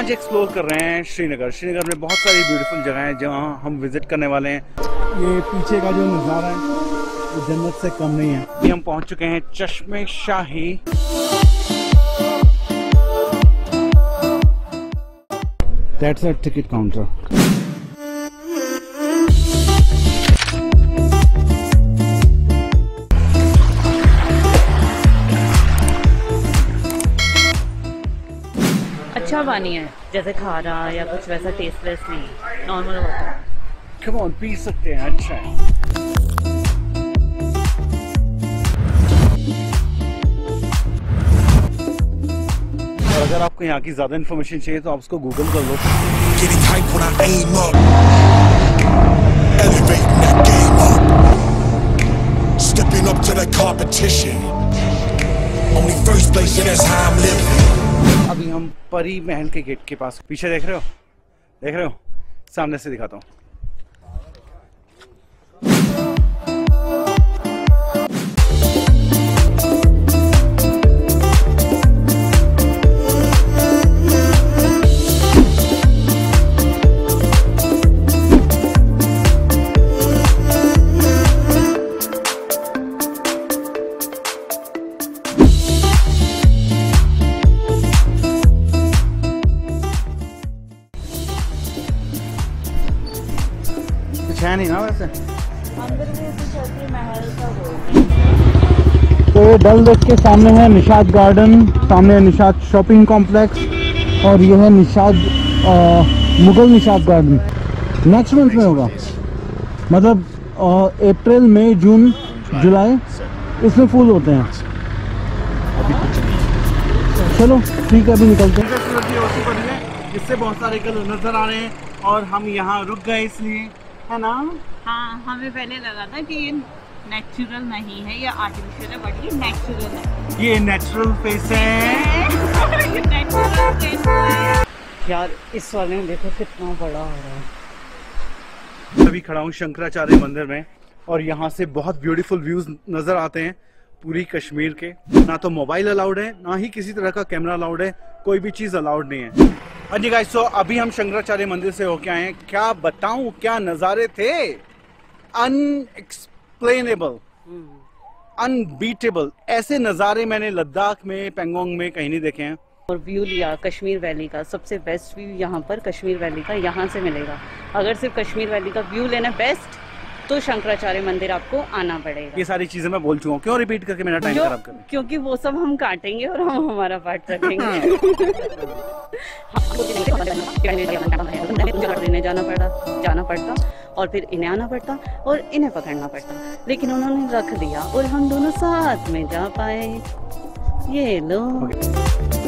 आज एक्सप्लोर कर रहे हैं श्रीनगर। श्रीनगर में बहुत सारी ब्यूटीफुल जगह हैं जहां हम विजिट करने वाले हैं। ये पीछे का जो नज़ारा है वो जन्नत से कम नहीं है। अभी हम पहुंच चुके हैं Chashme Shahi. That's a ticket counter. अच्छा पानी है, जैसे खारा या कुछ वैसा टेस्टलेस नहीं, नॉर्मल वाटर। कम ऑन, पी सकते हैं, अच्छा है। और अगर आपको यहाँ की ज्यादा इन्फॉर्मेशन चाहिए तो आप उसको गूगल कर लो। अभी हम परी महल के गेट के पास, पीछे देख रहे हो, देख रहे हो, सामने से दिखाता हूँ। है नहीं ना वैसे अंदर में महल का वो। तो ये डल लेक के सामने है निशाद गार्डन, सामने है निशाद शॉपिंग कॉम्प्लेक्स और ये है Nishat Mughal Nishat garden. Next month में होगा, मतलब अप्रैल मई जून जुलाई इसमें फूल होते हैं। चलो ठीक है, अभी निकलते हैं। इससे बहुत सारे कलर नजर आ रहे हैं और हम यहाँ रुक गए इसलिए, है ना? हाँ, हमें पहले लगा था कि ये नेचुरल नहीं है, ये आर्टिफिशियल है, बट ये नेचुरल है। ये नेचुरल फेस है। ये नेचुरल फेस है। यार इस वाले में देखो कितना बड़ा हो रहा है। अभी खड़ा हूँ शंकराचार्य मंदिर में और यहाँ से बहुत ब्यूटीफुल व्यूज नजर आते हैं पूरी कश्मीर के। ना तो मोबाइल अलाउड है, ना ही किसी तरह का कैमरा अलाउड है, कोई भी चीज अलाउड नहीं है। हाँ जी गाइस, तो अभी हम शंकराचार्य मंदिर से होके आए हैं। क्या बताऊं क्या नजारे थे, अनएक्सप्लेनेबल, अनबीटेबल। ऐसे नजारे मैंने लद्दाख में, पेंगोंग में कहीं नहीं देखे हैं। और व्यू लिया कश्मीर वैली का, सबसे बेस्ट व्यू यहाँ पर कश्मीर वैली का यहाँ से मिलेगा। अगर सिर्फ कश्मीर वैली का व्यू लेना बेस्ट, तो शंकराचार्य मंदिर आपको आना पड़ेगा। ये सारी चीजें मैं बोल चुका हूँ, क्यों रिपीट करके मेरा टाइम खराब करना? क्योंकि वो सब हम काटेंगे और हम हमारा पार्ट रखेंगे। मुझे जाना पड़ता और फिर इन्हें आना पड़ता और इन्हें पकड़ना पड़ता, लेकिन उन्होंने रख दिया और हम दोनों साथ में जा पाए। ये लो।